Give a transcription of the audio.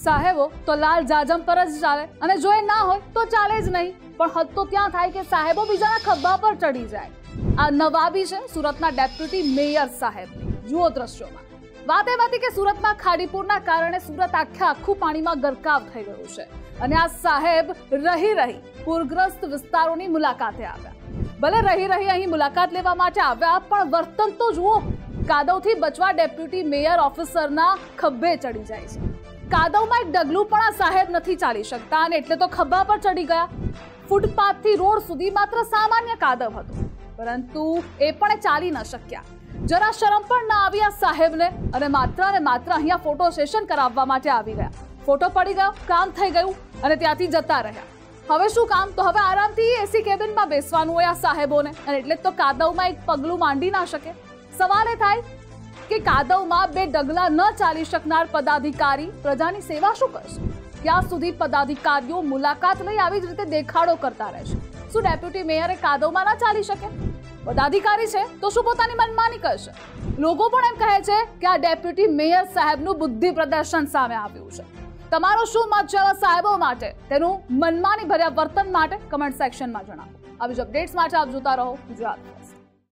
સાહેબો તો લાલ જાજમ પર જ ચાલે અને જો એ ના હોય તો ચાલે જ નહીં, પણ હદ તો ત્યાં થાય કે સાહેબો બીજાના ખભા પર ચડી જાય। આ નવાબી છે સુરતના ડેપ્યુટી મેયર સાહેબની। જુઓ દ્રશ્યોમાં। વાત એ હતી કે સુરતમાં ખાડીપુરના કારણે સુરત આખું પાણીમાં ગરકાવ થઈ ગયું છે અને આ સાહેબ રહી પૂરગ્રસ્ત વિસ્તારોની મુલાકાતે આવ્યા। ભલે રહી અહીં મુલાકાત લેવા માટે આવ્યા, પણ વર્તન તો જુઓ। કાદવથી બચવા ડેપ્યુટી મેયર ઓફિસરના ખભે ચડી જાય છે। કાદવમાં એક ડગલું પણ આ સાહેબ નથી ચાલી શકતા અને એટલે તો ખભા પર ચડી ગયા। ફૂટપાથથી રોડ સુધી માત્ર સામાન્ય કાદવ હતો, પરંતુ એ પણ ચાલી ન શક્યા। જરા શરમ પણ ના આવી આ સાહેબને અને માત્ર અહીંયા ફોટો સેશન કરાવવા માટે આવી ગયા। ફોટો પડી ગયો, કામ થઈ ગયું અને ત્યાંથી જતા રહ્યા। હવે શું કામ? તો હવે આરામથી એસી કેબિનમાં બેસવાનું હોય આ સાહેબોને અને એટલે તો કાદવમાં એક પગલું માંડી ના શકે। સવાલ એ થાય કે કાદવમાં બે ડગલા ન ચાલી શકનાર પદાધિકારી પ્રજાની સેવા શું કરશે? ક્યાં સુધી પદાધિકારીઓ મુલાકાત લઈ આવી જ રીતે દેખાડો કરતા રહેશે? શું ડેપ્યુટી મેયરે કાદવમાં ના ચાલી શકે? પદાધિકારી છે તો શું પોતાની મનમાની કરશે? લોકો પણ એમ કહે છે કે આ ડેપ્યુટી મેયર સાહેબનું બુદ્ધિ પ્રદર્શન સામે આવ્યું છે। તમારો શું મત છે સાહેબો માટે, તેનું મનમાની ભર્યા વર્તન માટે? કમેન્ટ સેક્શનમાં જણાવો। આવી જ અપડેટ્સ માટે આપ જોતા રહો ગુજરાત।